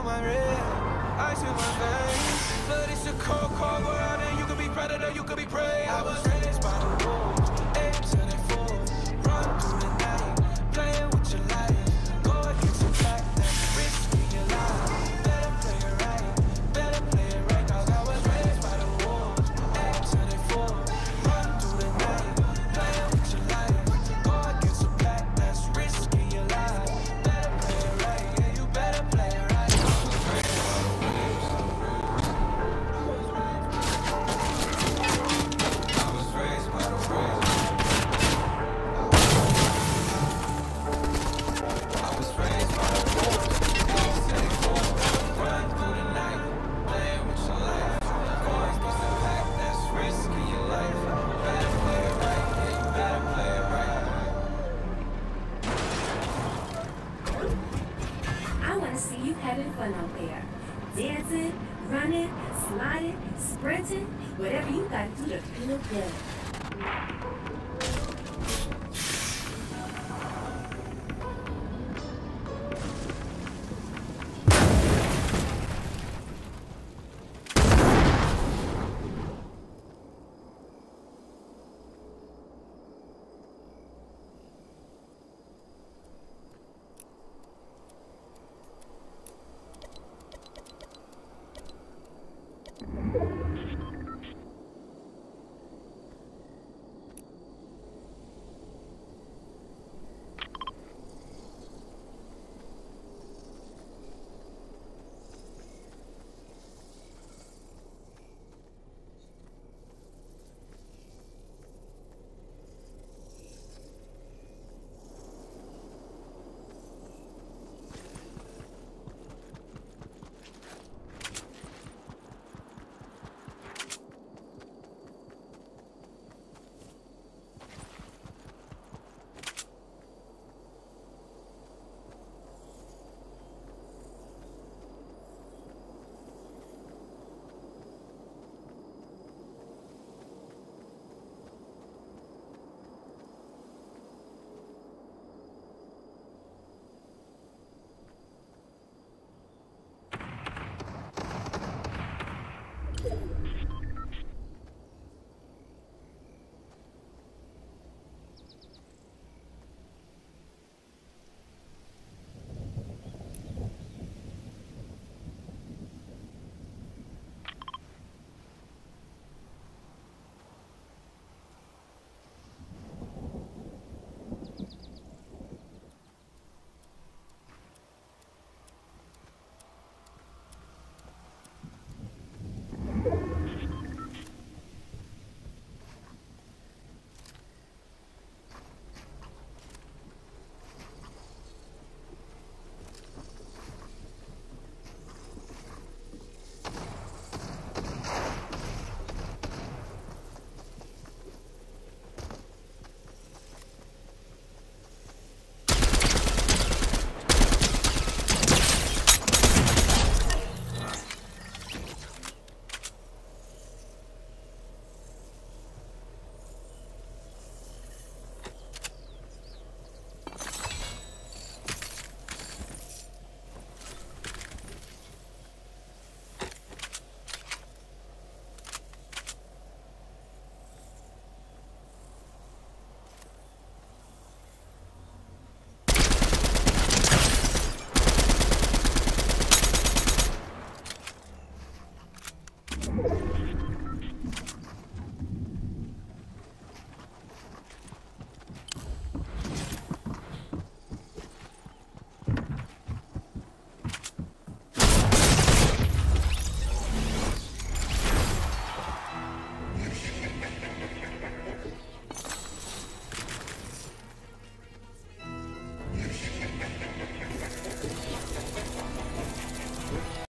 my red, ice in my veins. But it's a cold, cold world, and you could be predator, you could be prey. I was raised by the wolves, 8 till they fall. Run through the night, playing with your life. Go against your back, that's risking your life. Better play it right, better play it right. Cause I was raised by the wolves, 8 till they fall. Run through the night, playing with your life. Go against your back, that's risking your life. Better play it right, yeah, you better play it right. I was raised by the wolves. I was raised by the wolves. Run through the night, playing with your life. Go against the pack, that's risking your life. Better play it right, yeah, you better play it right. I want to see you having fun out there. Dancing, running, sliding, sprinting, whatever you got to do to feel good.